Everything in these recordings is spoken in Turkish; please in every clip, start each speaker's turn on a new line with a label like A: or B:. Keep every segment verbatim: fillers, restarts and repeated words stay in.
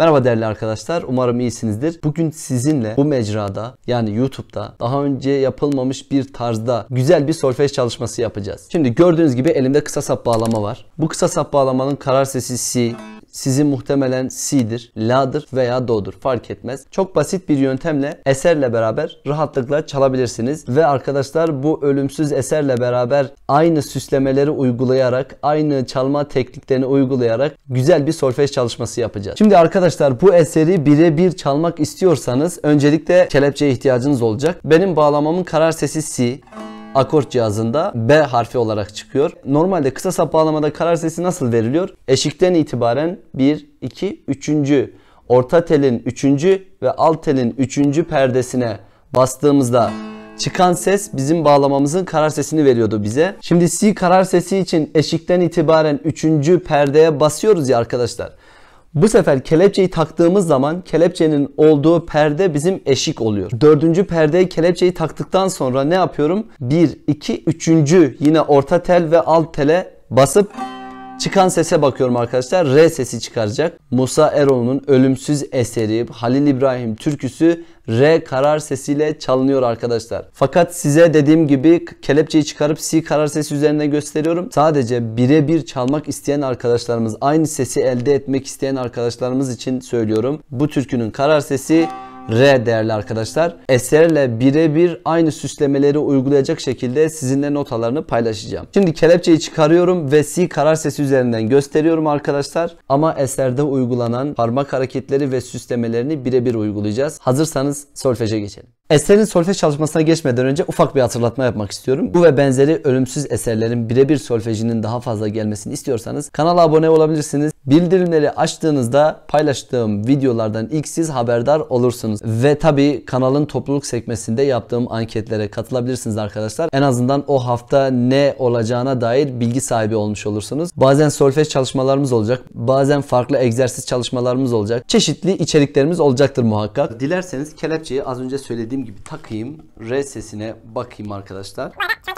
A: Merhaba değerli arkadaşlar, umarım iyisinizdir. Bugün sizinle bu mecrada, yani YouTube'da daha önce yapılmamış bir tarzda güzel bir solfej çalışması yapacağız. Şimdi gördüğünüz gibi elimde kısa sap bağlama var. Bu kısa sap bağlamanın karar sesi Si. Sizin muhtemelen Si'dir, La'dır veya Do'dur, fark etmez. Çok basit bir yöntemle eserle beraber rahatlıkla çalabilirsiniz. Ve arkadaşlar, bu ölümsüz eserle beraber aynı süslemeleri uygulayarak, aynı çalma tekniklerini uygulayarak güzel bir solfej çalışması yapacağız. Şimdi arkadaşlar, bu eseri birebir çalmak istiyorsanız öncelikle kelepçeye ihtiyacınız olacak. Benim bağlamamın karar sesi Si. Akort cihazında B harfi olarak çıkıyor. Normalde kısa sap bağlamada karar sesi nasıl veriliyor? Eşikten itibaren bir, iki, üçüncü orta telin üçüncü ve alt telin üçüncü perdesine bastığımızda çıkan ses bizim bağlamamızın karar sesini veriyordu bize. Şimdi Si karar sesi için eşikten itibaren üçüncü perdeye basıyoruz ya arkadaşlar. Bu sefer kelepçeyi taktığımız zaman kelepçenin olduğu perde bizim eşik oluyor. Dördüncü perdeye kelepçeyi taktıktan sonra ne yapıyorum? bir, iki, üçüncü yine orta tel ve alt tele basıp çıkan sese bakıyorum arkadaşlar. R sesi çıkaracak. Musa Eroğlu'nun ölümsüz eseri Halil İbrahim türküsü R karar sesiyle çalınıyor arkadaşlar. Fakat size dediğim gibi kelepçeyi çıkarıp Si karar sesi üzerine gösteriyorum. Sadece birebir çalmak isteyen arkadaşlarımız, aynı sesi elde etmek isteyen arkadaşlarımız için söylüyorum. Bu türkünün karar sesi R değerli arkadaşlar. Eserle birebir aynı süslemeleri uygulayacak şekilde sizinle notalarını paylaşacağım. Şimdi kelepçeyi çıkarıyorum ve Si karar sesi üzerinden gösteriyorum arkadaşlar. Ama eserde uygulanan parmak hareketleri ve süslemelerini birebir uygulayacağız. Hazırsanız solfeje geçelim. Eserin solfej çalışmasına geçmeden önce ufak bir hatırlatma yapmak istiyorum. Bu ve benzeri ölümsüz eserlerin birebir solfejinin daha fazla gelmesini istiyorsanız kanala abone olabilirsiniz. Bildirimleri açtığınızda paylaştığım videolardan ilk siz haberdar olursunuz. Ve tabii kanalın topluluk sekmesinde yaptığım anketlere katılabilirsiniz arkadaşlar. En azından o hafta ne olacağına dair bilgi sahibi olmuş olursunuz. Bazen solfej çalışmalarımız olacak. Bazen farklı egzersiz çalışmalarımız olacak. Çeşitli içeriklerimiz olacaktır muhakkak. Dilerseniz kelepçeyi az önce söylediğim gibi takayım. R sesine bakayım arkadaşlar.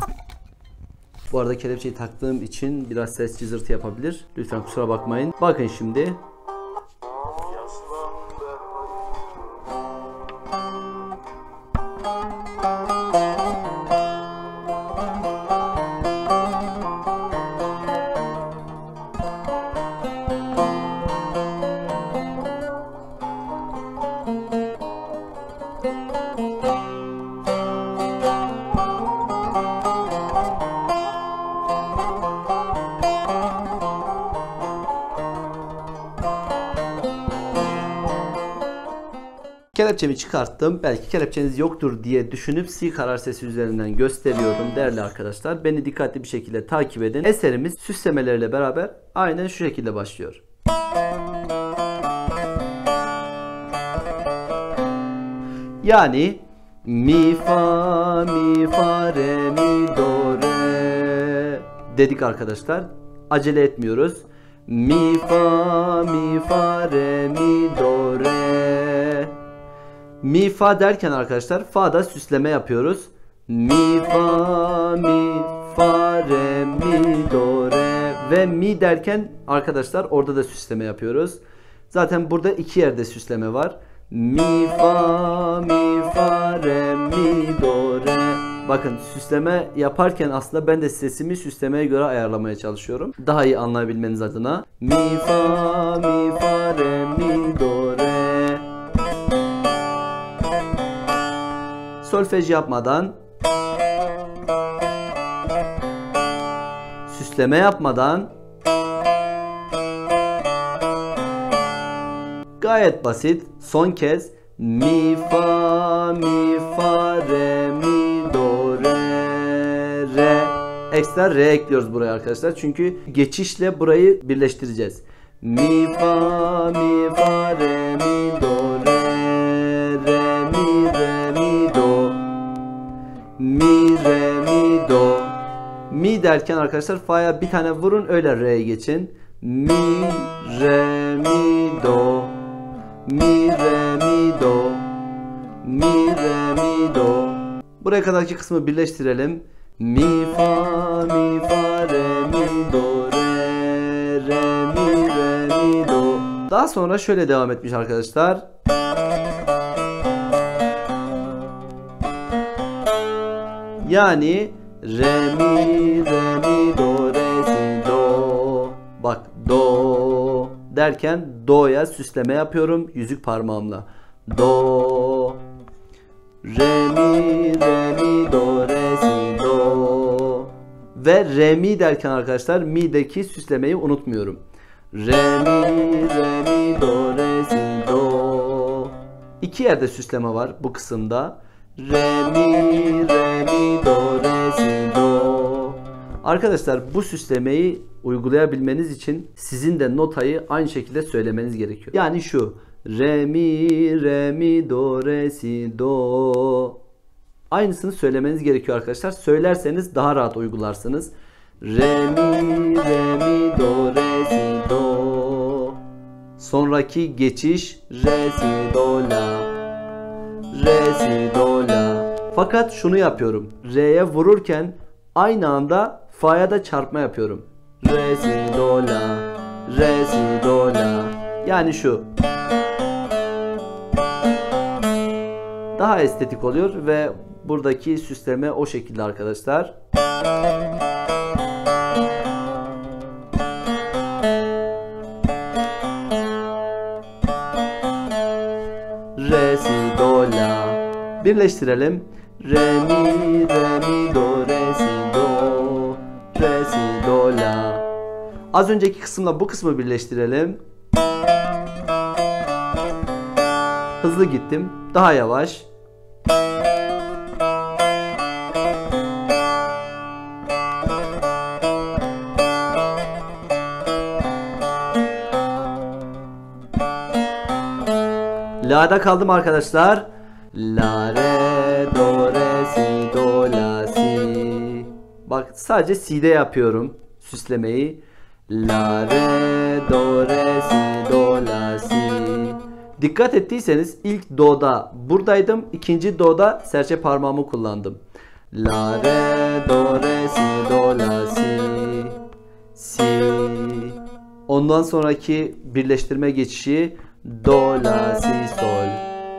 A: Bu arada kelepçeyi taktığım için biraz ses cızırtı yapabilir. Lütfen kusura bakmayın. Bakın şimdi. Kelepçemi çıkarttım. Belki kelepçeniz yoktur diye düşünüp Si karar sesi üzerinden gösteriyorum değerli arkadaşlar. Beni dikkatli bir şekilde takip edin. Eserimiz süslemeleriyle beraber aynen şu şekilde başlıyor. Yani mi fa mi fa re mi do re dedik arkadaşlar. Acele etmiyoruz. Mi fa mi fa re mi do re. Mi fa derken arkadaşlar fa'da süsleme yapıyoruz. Mi fa mi fa re mi do re ve mi derken arkadaşlar orada da süsleme yapıyoruz. Zaten burada iki yerde süsleme var. Mi fa mi fa re mi do re. Bakın süsleme yaparken aslında ben de sesimi süslemeye göre ayarlamaya çalışıyorum. Daha iyi anlayabilmeniz adına. Mi fa mi fa re mi do re. Solfej yapmadan, süsleme yapmadan, gayet basit. Son kez mi fa mi fa re mi do re re. Ekstra re ekliyoruz buraya arkadaşlar. Çünkü geçişle burayı birleştireceğiz. Mi fa mi fa re mi do re re mi re mi do. Mi re mi do. Mi derken arkadaşlar fa'ya bir tane vurun, öyle re'ye geçin. Mi re mi do. Mi re mi do. Mi re mi do. Buraya kadarki kısmı birleştirelim. Mi fa mi fa re mi do re re mi re mi do. Daha sonra şöyle devam etmiş arkadaşlar. Yani re mi re mi do re si do. Bak do derken do'ya süsleme yapıyorum yüzük parmağımla. Do re mi re mi do re si do. Ve re mi derken arkadaşlar mi'deki süslemeyi unutmuyorum. Re mi re mi do re si do. İki yerde süsleme var bu kısımda. Re mi re mi do re si do. Arkadaşlar bu süslemeyi uygulayabilmeniz için sizin de notayı aynı şekilde söylemeniz gerekiyor. Yani şu re mi re mi do re si do. Aynısını söylemeniz gerekiyor arkadaşlar. Söylerseniz daha rahat uygularsınız. Re mi re mi do re si do. Sonraki geçiş re si do la. Re si do la. Fakat şunu yapıyorum. Re'ye vururken aynı anda fa'ya da çarpma yapıyorum. Re si do la. Re si do la. Yani şu. Daha estetik oluyor ve buradaki süsleme o şekilde arkadaşlar. Re si do la. Birleştirelim. Re mi re mi do re si do. Re si do la. Az önceki kısımla bu kısmı birleştirelim. Hızlı gittim. Daha yavaş. La'da kaldım arkadaşlar. La re do re si do la si. Bak sadece si'de yapıyorum süslemeyi. La re do re si do la si. Dikkat ettiyseniz ilk do'da buradaydım. İkinci do'da serçe parmağımı kullandım. La re do re si do la si. Si. Ondan sonraki birleştirme geçişi do la si sol.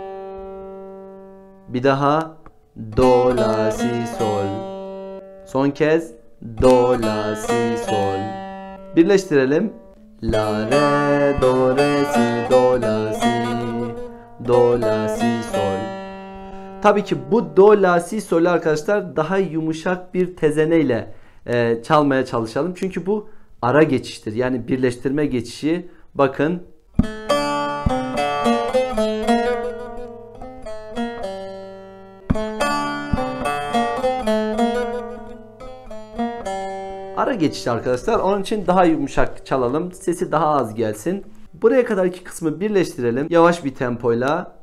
A: Bir daha do la si sol. Son kez do la si sol. Birleştirelim. La re do re si do la si. Do la si sol. Tabii ki bu do la si sol arkadaşlar daha yumuşak bir tezeneyle e, çalmaya çalışalım. Çünkü bu ara geçiştir. Yani birleştirme geçişi. Bakın. Ara geçiş arkadaşlar. Onun için daha yumuşak çalalım. Sesi daha az gelsin. Buraya kadarki kısmı birleştirelim. Yavaş bir tempoyla.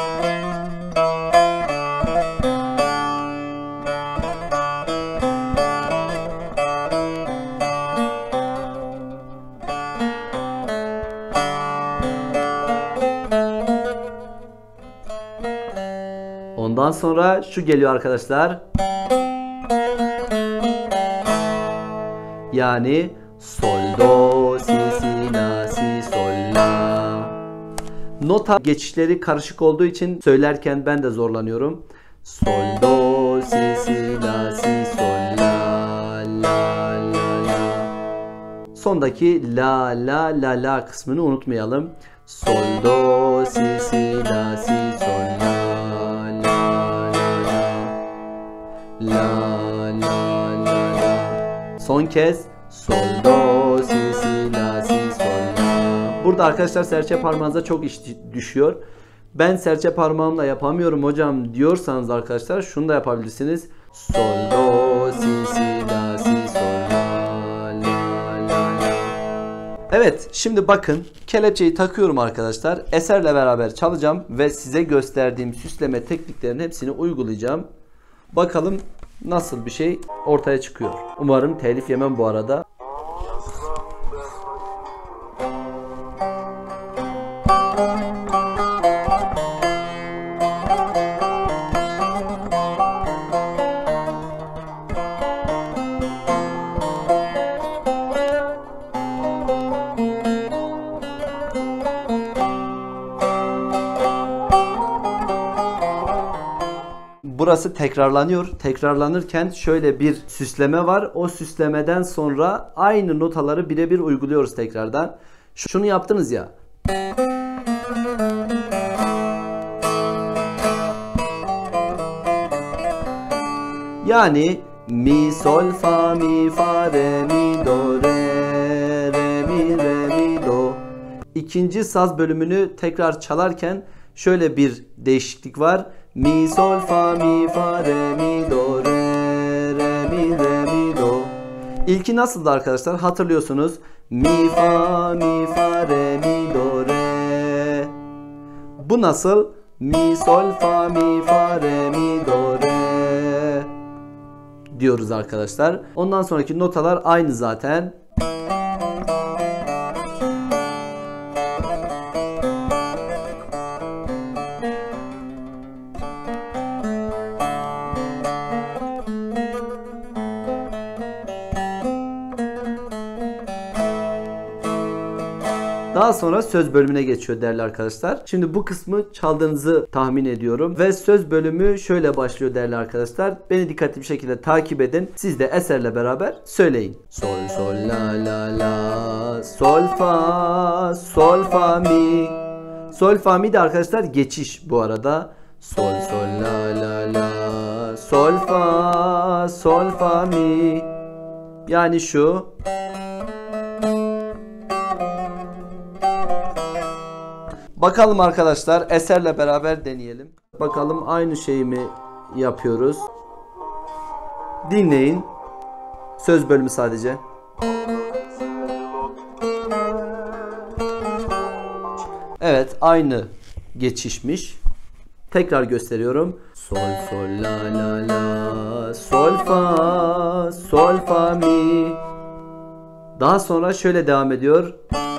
A: Ondan sonra şu geliyor arkadaşlar. Yani sol do si si la si sol la. Nota geçişleri karışık olduğu için söylerken ben de zorlanıyorum. Sol do si si la si sol la la la la. Sondaki la la la la kısmını unutmayalım. Sol do si si la si sol la la la la la la la. Son kez sol do si si la si sol la. Burada arkadaşlar serçe parmağınıza çok iş düşüyor. Ben serçe parmağımla yapamıyorum hocam diyorsanız arkadaşlar şunu da yapabilirsiniz. Sol do si si la si sol la la la la. Evet, şimdi bakın kelepçeyi takıyorum arkadaşlar. Eserle beraber çalacağım ve size gösterdiğim süsleme tekniklerinin hepsini uygulayacağım. Bakalım nasıl bir şey ortaya çıkıyor. Umarım telif yemem bu arada. burası tekrarlanıyor. Tekrarlanırken şöyle bir süsleme var. O süslemeden sonra aynı notaları birebir uyguluyoruz tekrardan. Şunu yaptınız ya. Yani mi sol fa mi fa re mi do re re mi re mi do. İkinci saz bölümünü tekrar çalarken şöyle bir değişiklik var. Mi sol fa mi fa re mi do re re mi re mi do. İlki nasıldı arkadaşlar? Hatırlıyorsunuz. Mi fa mi fa re mi do re. Bu nasıl? Mi sol fa mi fa re mi do re diyoruz arkadaşlar. Ondan sonraki notalar aynı zaten. Daha sonra söz bölümüne geçiyor değerli arkadaşlar. Şimdi bu kısmı çaldığınızı tahmin ediyorum. Ve söz bölümü şöyle başlıyor değerli arkadaşlar. Beni dikkatli bir şekilde takip edin. Siz de eserle beraber söyleyin. Sol sol la la la sol fa sol fa mi. Sol fa mi de arkadaşlar geçiş bu arada. Sol sol la la la sol fa sol fa mi. Yani şu. Bakalım arkadaşlar, eserle beraber deneyelim. Bakalım aynı şeyi mi yapıyoruz? Dinleyin. Söz bölümü sadece. Evet, aynı geçişmiş. Tekrar gösteriyorum. Sol sol la la la sol fa sol fa mi. Daha sonra şöyle devam ediyor.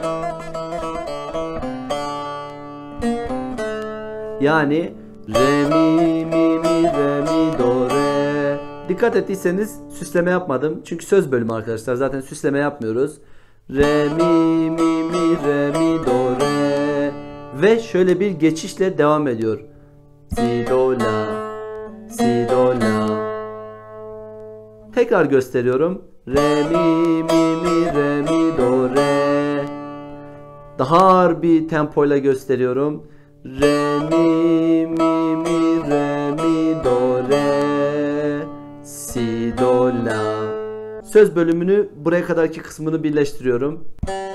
A: Yani re mi mi mi re mi do re. Dikkat ettiyseniz süsleme yapmadım. Çünkü söz bölümü arkadaşlar. Zaten süsleme yapmıyoruz. Re mi mi mi re mi do re. Ve şöyle bir geçişle devam ediyor. Si do la si do la. Tekrar gösteriyorum. Re mi mi mi re mi do re. Daha ağır bir tempoyla gösteriyorum. Re mi mi mi re mi do re si do la. Söz bölümünü buraya kadarki kısmını birleştiriyorum.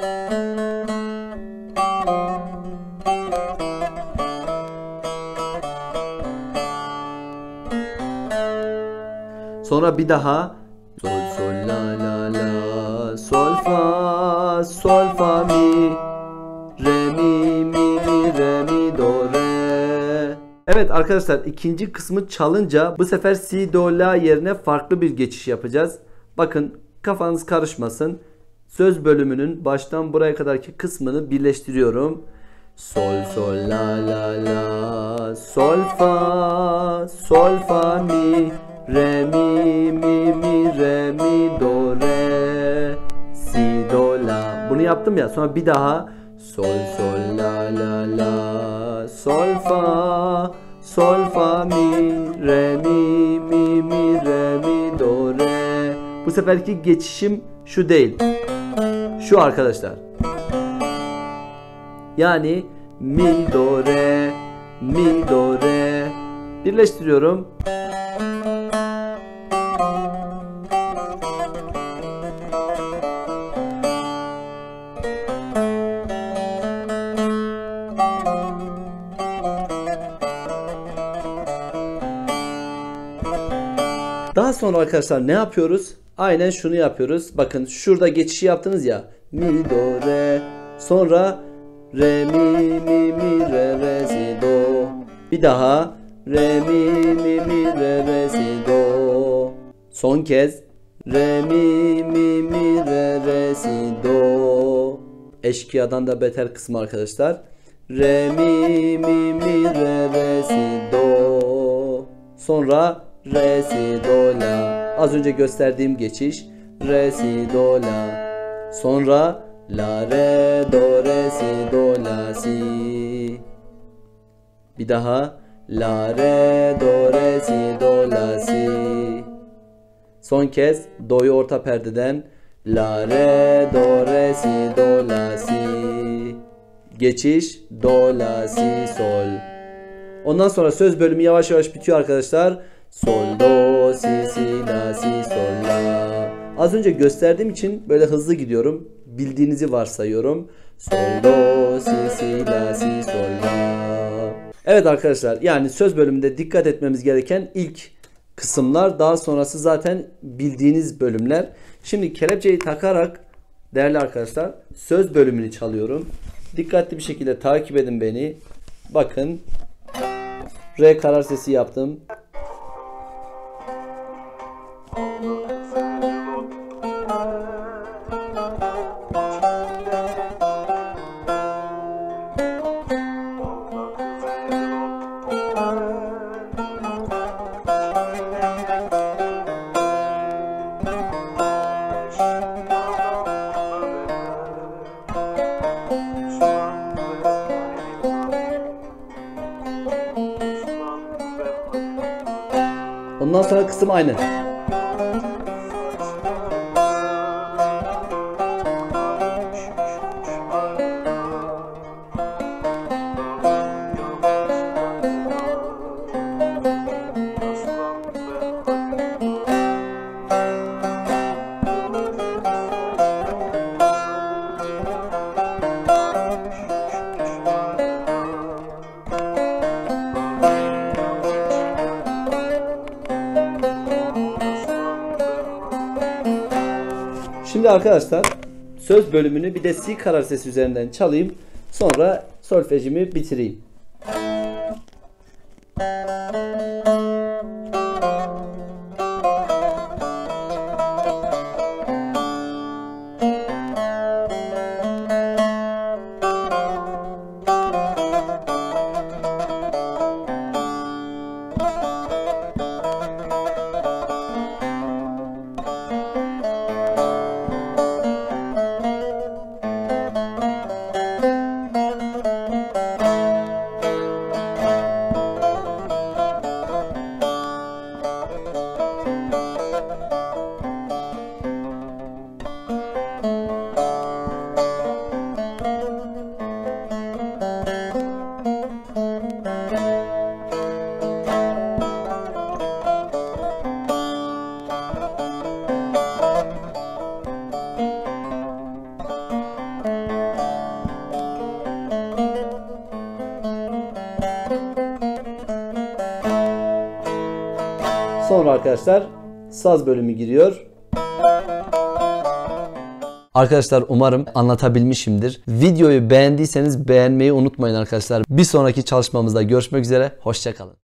A: Sonra bir daha sol sol la la la sol fa sol fa mi re mi mi mi re mi do re. Evet arkadaşlar, ikinci kısmı çalınca bu sefer si do la yerine farklı bir geçiş yapacağız. Bakın, kafanız karışmasın. Söz bölümünün baştan buraya kadarki kısmını birleştiriyorum. Sol sol la la la sol fa sol fa mi re mi mi mi re mi do re si do la. Bunu yaptım ya, sonra bir daha sol sol la la la sol fa sol fa mi re mi mi mi re mi do re. Bu seferki geçişim şu değil. Şu arkadaşlar. Yani mi do re mi do re. Birleştiriyorum. Daha sonra arkadaşlar ne yapıyoruz? Aynen şunu yapıyoruz. Bakın, şurada geçişi yaptınız ya. Mi do re. Sonra re mi mi mi re re si do. Bir daha re mi mi mi re re si do. Son kez re mi mi mi re re si do. Eşkıyadan da beter kısmı arkadaşlar. Re mi mi mi re re si do. Sonra re si do la. Az önce gösterdiğim geçiş. Re si do la. Sonra la re do re si do la si. Bir daha La re do re si do la si. Son kez do'yu orta perdeden la re do re si do la si. Geçiş do la si sol. Ondan sonra söz bölümü yavaş yavaş bitiyor arkadaşlar. Sol do si si la si sol la. Az önce gösterdiğim için böyle hızlı gidiyorum. Bildiğinizi varsayıyorum. Sol do si si la si sol la. Evet arkadaşlar, yani söz bölümünde dikkat etmemiz gereken ilk kısımlar, daha sonrası zaten bildiğiniz bölümler. Şimdi kelepçeyi takarak değerli arkadaşlar söz bölümünü çalıyorum. Dikkatli bir şekilde takip edin beni. Bakın. Re karar sesi yaptım. Ondan sonra kısım aynı. Şimdi arkadaşlar söz bölümünü bir de si karar sesi üzerinden çalayım. Sonra solfejimi bitireyim. Sonra arkadaşlar saz bölümü giriyor. Arkadaşlar umarım anlatabilmişimdir. Videoyu beğendiyseniz beğenmeyi unutmayın arkadaşlar. Bir sonraki çalışmamızda görüşmek üzere. Hoşça kalın.